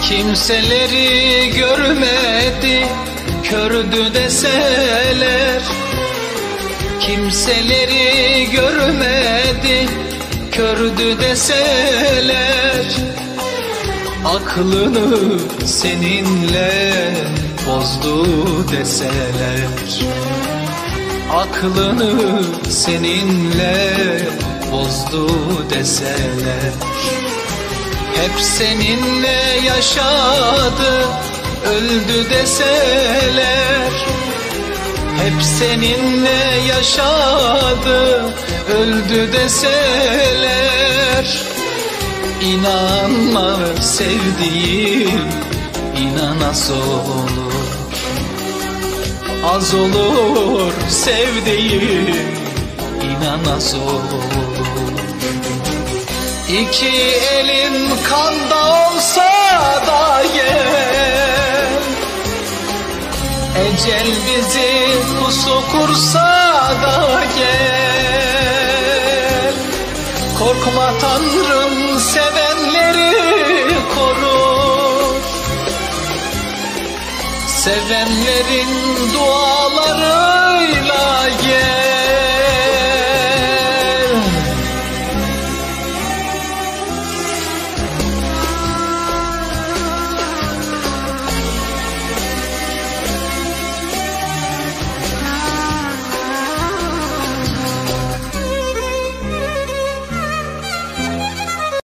Kimseleri görmedi, kördü deseler. Kimseleri görmedi, kördü deseler. Aklını seninle bozdu deseler. Aklını seninle bozdu deseler. Hep seninle yaşadı, öldü deseler. Hep seninle yaşadı, öldü deseler. İnanma sevdiğim, inan az olur. Az olur sevdiğim, inan az olur. İki elin kanda olsa da gel, ecel bizi pusu kursa da gel. Korkma Tanrım sevenleri korur, sevenlerin